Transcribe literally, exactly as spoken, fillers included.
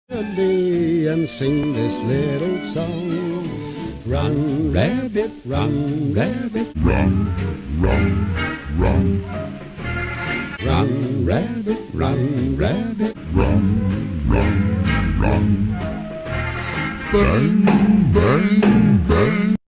Day and sing this little song. Run, rabbit, run, rabbit, Run, run, run, run, rabbit, run, rabbit. run, run, run. Bang, bang, bang.